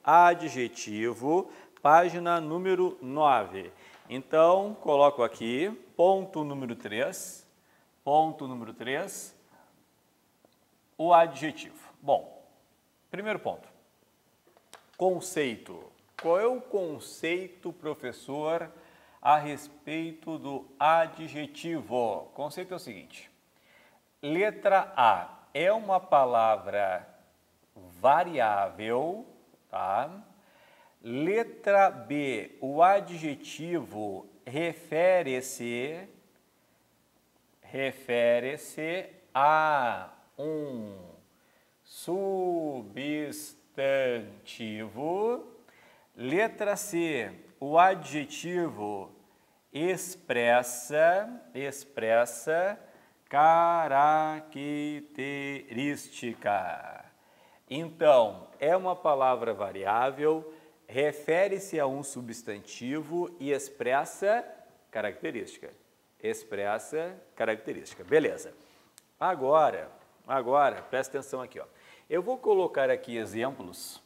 adjetivo, página número 9. Então, coloco aqui, ponto número 3, o adjetivo. Bom, primeiro ponto, conceito. Qual é o conceito, professor, a respeito do adjetivo? O conceito é o seguinte, letra A é uma palavra variável, tá? Letra B, o adjetivo refere-se a um substantivo. Letra C, o adjetivo expressa característica. Então, é uma palavra variável, refere-se a um substantivo e expressa característica. Beleza. Agora, presta atenção aqui, ó. Eu vou colocar aqui exemplos,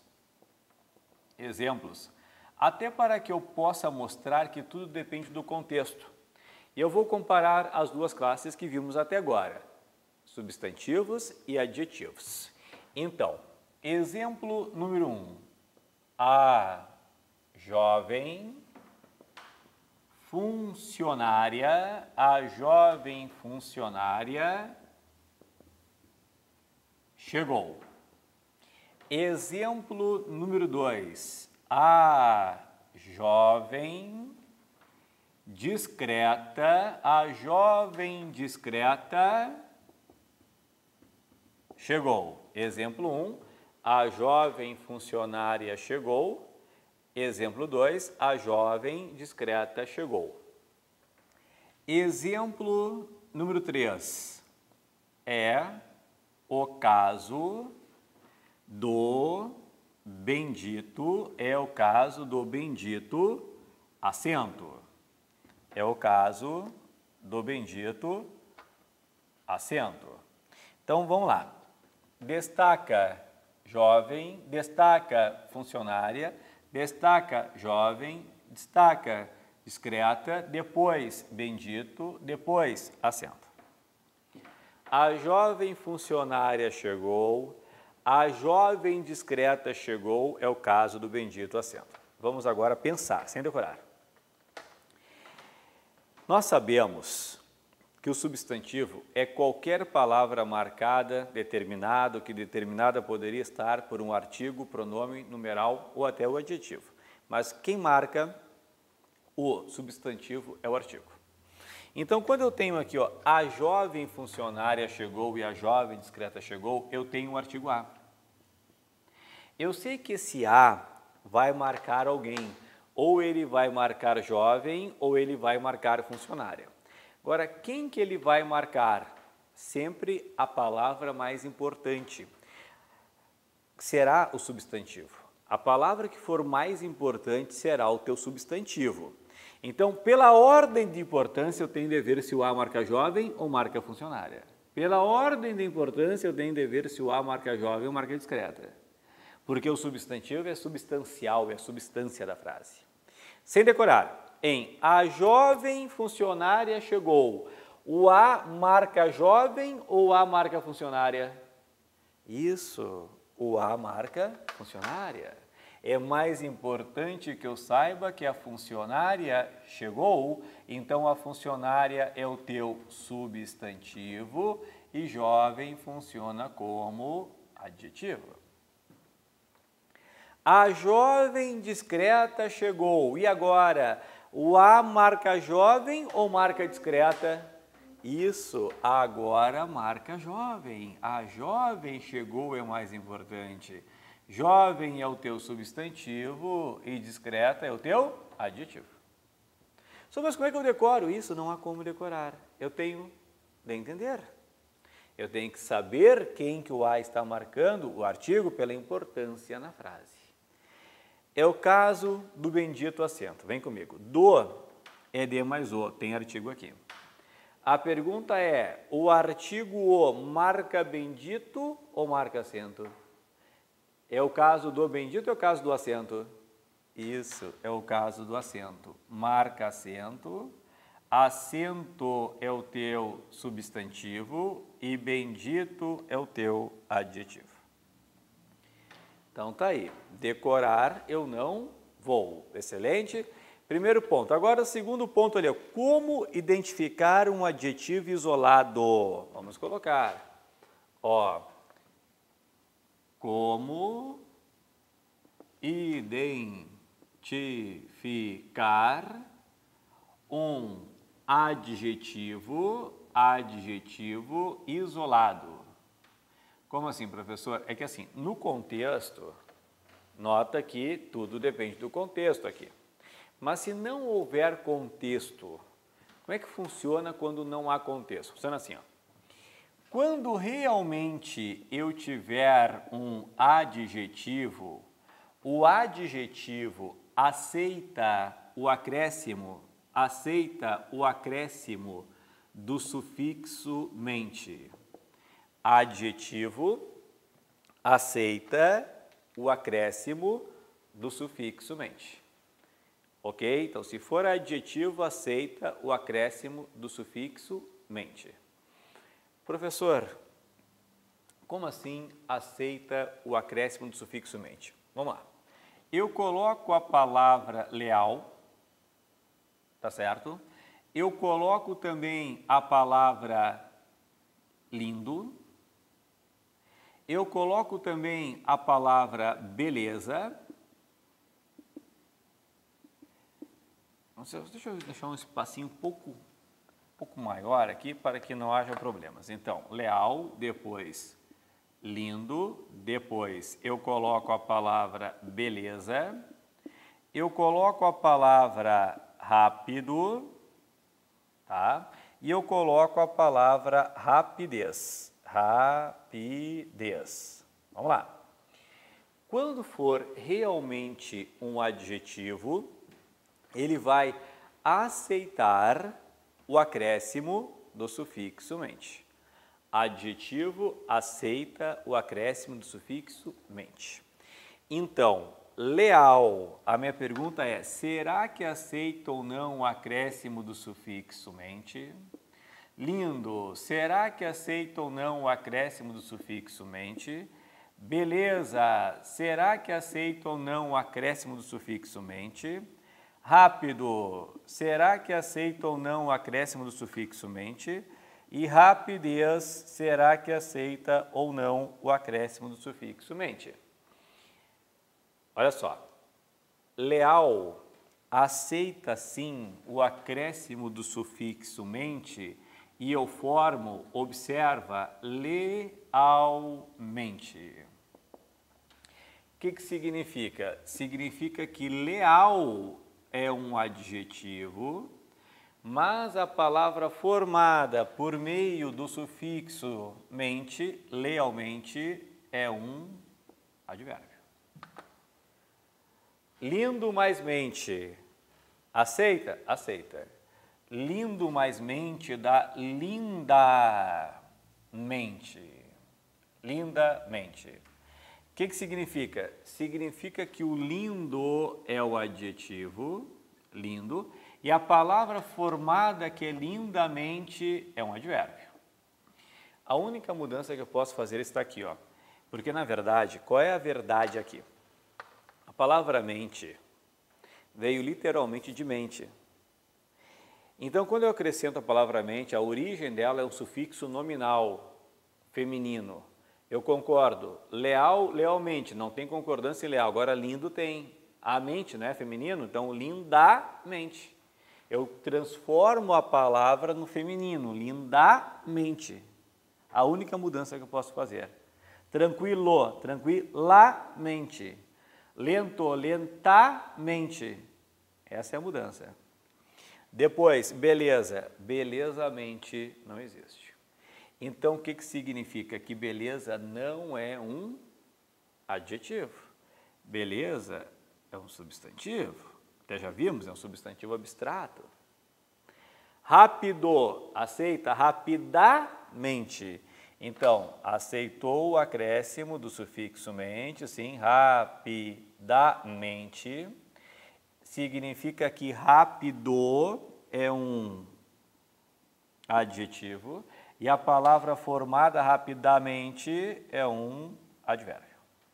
até para que eu possa mostrar que tudo depende do contexto. E eu vou comparar as duas classes que vimos até agora, substantivos e adjetivos. Então, exemplo número 1. A jovem funcionária chegou. Exemplo número 2. A jovem discreta chegou. Exemplo 1. A jovem funcionária chegou. Exemplo 2, a jovem discreta chegou. Exemplo número 3 é o caso do bendito, acento. É o caso do bendito acento. Então, vamos lá. Destaca jovem, destaca funcionária, destaca jovem, destaca discreta, depois bendito, depois acento. A jovem funcionária chegou, a jovem discreta chegou, é o caso do bendito acento. Vamos agora pensar, sem decorar. Nós sabemos que o substantivo é qualquer palavra marcada, determinado, que determinada poderia estar por um artigo, pronome, numeral ou até o adjetivo. Mas quem marca o substantivo é o artigo. Então, quando eu tenho aqui, ó, a jovem funcionária chegou e a jovem discreta chegou, eu tenho um artigo A. Eu sei que esse A vai marcar alguém, ou ele vai marcar jovem, ou ele vai marcar funcionária. Agora, quem que ele vai marcar? Sempre a palavra mais importante. Será o substantivo. A palavra que for mais importante será o teu substantivo. Então, pela ordem de importância, eu tenho de ver se o A marca jovem ou marca funcionária. Pela ordem de importância, eu tenho de ver se o A marca jovem ou marca discreta. Porque o substantivo é substancial, é a substância da frase. Sem decorar. Em a jovem funcionária chegou, o A marca jovem ou A marca funcionária? Isso, o A marca funcionária. É mais importante que eu saiba que a funcionária chegou, então a funcionária é o teu substantivo e jovem funciona como adjetivo. A jovem discreta chegou, e agora? O A marca jovem ou marca discreta? Isso, agora marca jovem. A jovem chegou é mais importante. Jovem é o teu substantivo e discreta é o teu adjetivo. Mas como é que eu decoro isso? Não há como decorar. Eu tenho de entender. Eu tenho que saber quem que o A está marcando, o artigo, pela importância na frase. É o caso do bendito acento. Vem comigo. Do é de mais o, tem artigo aqui. A pergunta é, o artigo o marca bendito ou marca acento? É o caso do bendito ou é o caso do acento? Isso, é o caso do acento. Marca acento. Acento é o teu substantivo e bendito é o teu adjetivo. Então tá aí. Decorar eu não vou. Excelente. Primeiro ponto. Agora o segundo ponto ali, como identificar um adjetivo isolado? Vamos colocar. Ó, como identificar um adjetivo isolado. Como assim, professor? É que assim, no contexto, nota que tudo depende do contexto aqui. Mas se não houver contexto, como é que funciona quando não há contexto? Funciona assim, ó. Quando realmente eu tiver um adjetivo, o adjetivo aceita o acréscimo do sufixo mente. Adjetivo aceita o acréscimo do sufixo mente. Ok? Então, se for adjetivo, aceita o acréscimo do sufixo mente. Professor, como assim aceita o acréscimo do sufixo mente? Vamos lá. Eu coloco a palavra leal, tá certo? Eu coloco também a palavra lindo. Eu coloco também a palavra beleza. Deixa eu deixar um espacinho um pouco maior aqui para que não haja problemas. Então, leal, depois lindo, depois eu coloco a palavra beleza, eu coloco a palavra rápido, tá? E eu coloco a palavra rapidez. Rapidez. Vamos lá. Quando for realmente um adjetivo, ele vai aceitar o acréscimo do sufixo mente. Adjetivo aceita o acréscimo do sufixo mente. Então, leal, a minha pergunta é, será que aceita ou não o acréscimo do sufixo mente? Lindo, será que aceita ou não o acréscimo do sufixo mente? Beleza, será que aceita ou não o acréscimo do sufixo mente? Rápido, será que aceita ou não o acréscimo do sufixo mente? E rapidez, será que aceita ou não o acréscimo do sufixo mente? Olha só, leal aceita sim o acréscimo do sufixo mente e eu formo, observa, lealmente. O que significa? Significa que leal é um adjetivo, mas a palavra formada por meio do sufixo mente, lealmente, é um advérbio. Lindo mais mente, aceita? Aceita. Lindo mais mente dá lindamente. Lindamente. O que significa? Significa que o lindo é o adjetivo, lindo, e a palavra formada que é lindamente é um advérbio. A única mudança que eu posso fazer está aqui, ó. Porque na verdade, qual é a verdade aqui? A palavra mente veio literalmente de mente. Então, quando eu acrescento a palavra mente, a origem dela é um sufixo nominal, feminino. Eu concordo. Leal, lealmente. Não tem concordância em leal. Agora, lindo tem. A mente, não é feminino? Então, lindamente. Eu transformo a palavra no feminino. Lindamente. A única mudança que eu posso fazer. Tranquilo, tranquilamente. Lento, lentamente. Essa é a mudança. Depois, beleza. Belezamente não existe. Então, o que significa? Que beleza não é um adjetivo. Beleza é um substantivo. Até já vimos, é um substantivo abstrato. Rápido, aceita rapidamente. Então, aceitou o acréscimo do sufixo mente, sim, rapidamente, significa que rápido é um adjetivo e a palavra formada rapidamente é um advérbio.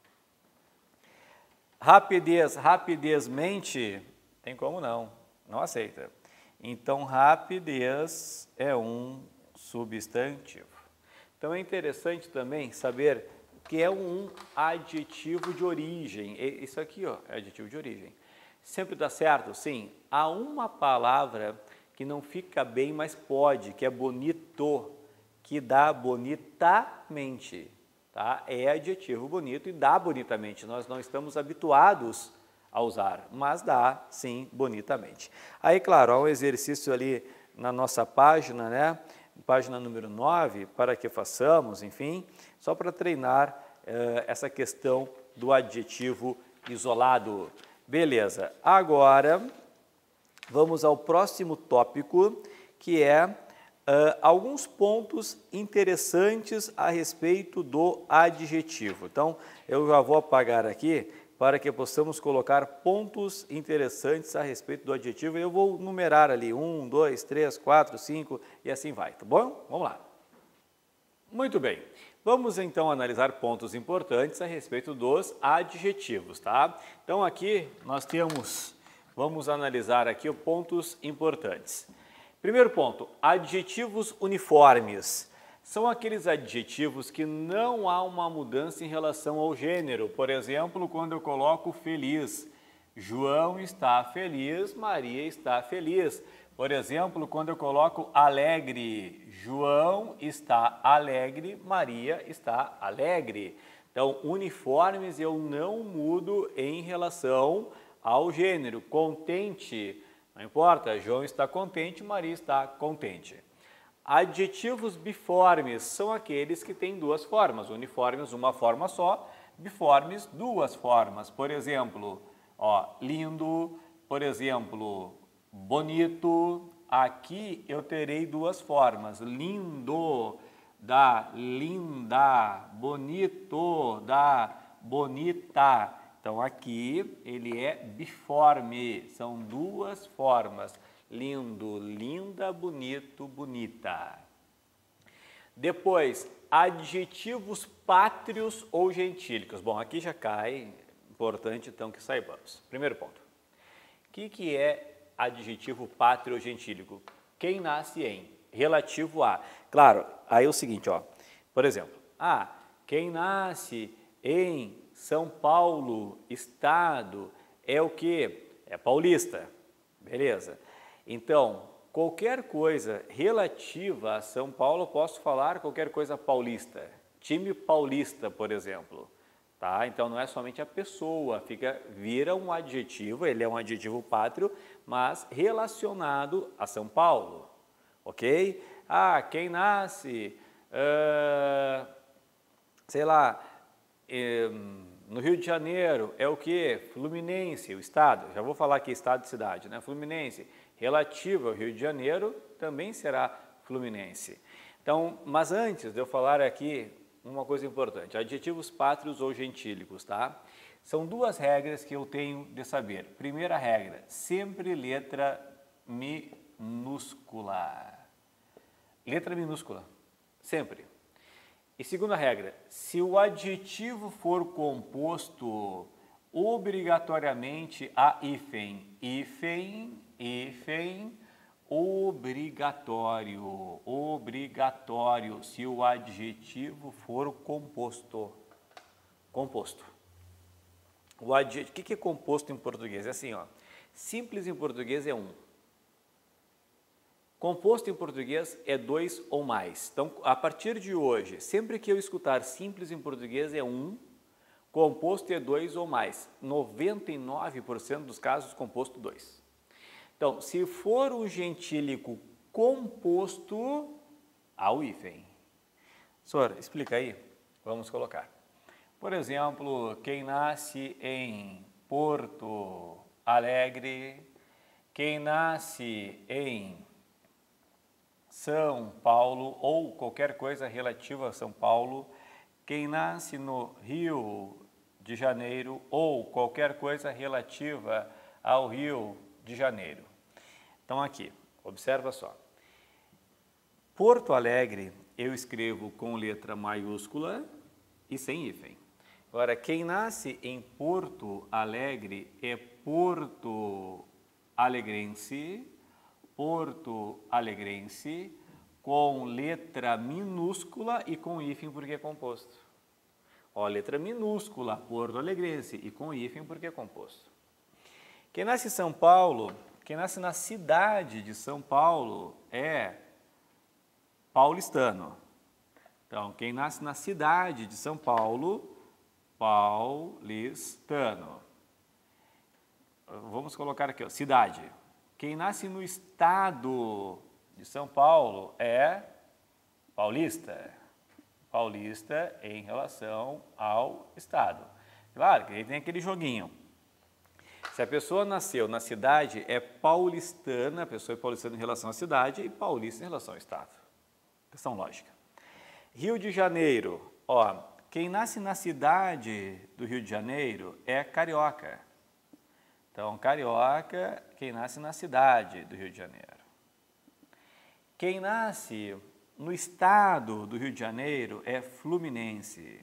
Rapidez, rapidezmente, tem como não aceita. Então, rapidez é um substantivo. Então, é interessante também saber que é um adjetivo de origem. Isso aqui, ó, é adjetivo de origem. Sempre dá certo? Sim. Há uma palavra que não fica bem, mas pode, que é bonito, que dá bonitamente. Tá? É adjetivo bonito e dá bonitamente. Nós não estamos habituados a usar, mas dá, sim, bonitamente. Aí, claro, há um exercício ali na nossa página, né? Página número 9, para que façamos, enfim, só para treinar essa questão do adjetivo isolado. Beleza, agora vamos ao próximo tópico, que é alguns pontos interessantes a respeito do adjetivo. Então, eu já vou apagar aqui para que possamos colocar pontos interessantes a respeito do adjetivo. Eu vou numerar ali 1, 2, 3, 4, 5 e assim vai, tá bom? Vamos lá. Muito bem. Vamos então analisar pontos importantes a respeito dos adjetivos, tá? Então aqui nós vamos analisar aqui os pontos importantes. Primeiro ponto, adjetivos uniformes. São aqueles adjetivos que não há uma mudança em relação ao gênero. Por exemplo, quando eu coloco feliz, João está feliz, Maria está feliz. Por exemplo, quando eu coloco alegre, João está alegre, Maria está alegre. Então, uniformes eu não mudo em relação ao gênero. Contente, não importa, João está contente, Maria está contente. Adjetivos biformes são aqueles que têm duas formas. Uniformes, uma forma só, biformes, duas formas. Por exemplo, ó, lindo, por exemplo, bonito. Aqui eu terei duas formas. Lindo, da linda, bonito, da bonita. Então, aqui ele é biforme, são duas formas. Lindo, linda, bonito, bonita. Depois, adjetivos pátrios ou gentílicos. Bom, aqui já cai, importante então que saibamos. Primeiro ponto. O que é adjetivo pátrio ou gentílico? Quem nasce em, relativo a. Claro, aí é o seguinte, ó. Por exemplo, quem nasce em São Paulo, estado, é o quê? É paulista. Beleza. Então, qualquer coisa relativa a São Paulo, eu posso falar qualquer coisa paulista. Time paulista, por exemplo. Tá? Então, não é somente a pessoa, vira um adjetivo, ele é um adjetivo pátrio, mas relacionado a São Paulo. Ok? Quem nasce, sei lá, no Rio de Janeiro, é o quê? Fluminense, o estado. Já vou falar aqui estado e cidade, né? Fluminense. Relativo ao Rio de Janeiro, também será fluminense. Então, mas antes de eu falar aqui, uma coisa importante, adjetivos pátrios ou gentílicos, tá? São duas regras que eu tenho de saber. Primeira regra, sempre letra minúscula. Letra minúscula, sempre. E segunda regra, se o adjetivo for composto obrigatoriamente a hífen, obrigatório, se o adjetivo for composto. O que é composto em português? É assim, ó, simples em português é um. Composto em português é dois ou mais. Então, a partir de hoje, sempre que eu escutar simples em português é um, composto é dois ou mais. 99% dos casos, composto dois. Então, se for um gentílico composto, há o hífen. Senhor, explica aí. Vamos colocar. Por exemplo, quem nasce em Porto Alegre, quem nasce em São Paulo ou qualquer coisa relativa a São Paulo, quem nasce no Rio de Janeiro ou qualquer coisa relativa ao Rio de Janeiro. Então aqui, observa só. Porto Alegre eu escrevo com letra maiúscula e sem hífen. Agora, quem nasce em Porto Alegre é Porto Alegrense, com letra minúscula e com hífen porque é composto. Ó, letra minúscula, Porto Alegrense, e com hífen porque é composto. Quem nasce em São Paulo, quem nasce na cidade de São Paulo é paulistano. Então, quem nasce na cidade de São Paulo, paulistano. Vamos colocar aqui, ó, cidade. Quem nasce no estado de São Paulo é paulista. Paulista em relação ao estado. Claro que aí tem aquele joguinho. Se a pessoa nasceu na cidade, é paulistana, a pessoa é paulistana em relação à cidade e paulista em relação ao estado. Questão lógica. Rio de Janeiro, ó, quem nasce na cidade do Rio de Janeiro é carioca. Então, carioca, quem nasce na cidade do Rio de Janeiro. Quem nasce no estado do Rio de Janeiro é fluminense.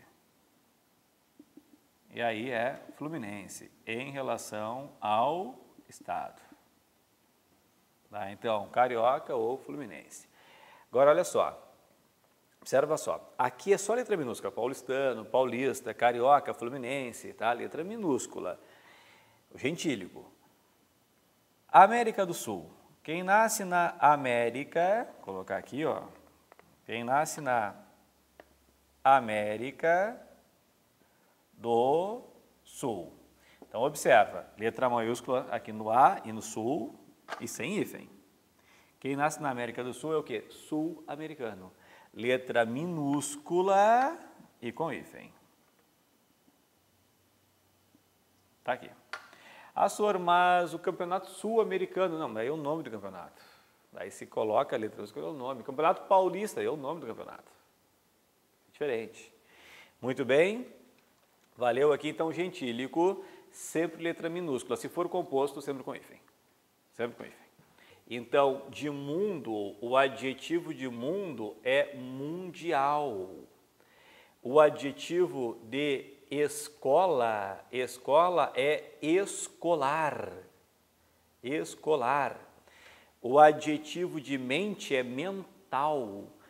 E aí é fluminense, em relação ao estado. Tá? Então, carioca ou fluminense. Agora, olha só. Observa só. Aqui é só letra minúscula. Paulistano, paulista, carioca, fluminense, tá? Letra minúscula. O gentílico. América do Sul. Quem nasce na América, vou colocar aqui, ó. Quem nasce na América do Sul. Então, observa, letra maiúscula aqui no A e no Sul e sem hífen. Quem nasce na América do Sul é o quê? Sul-americano. Letra minúscula e com hífen. Tá aqui. Ah, senhor, mas o campeonato sul-americano, não, daí é o nome do campeonato. Daí se coloca a letra minúscula, é o nome. Campeonato paulista é o nome do campeonato. Diferente. Muito bem. Valeu aqui, então, gentílico, sempre letra minúscula. Se for composto, sempre com hífen. Sempre com hífen. Então, de mundo, o adjetivo de mundo é mundial. O adjetivo de escola, escola é escolar. Escolar. O adjetivo de mente é mental.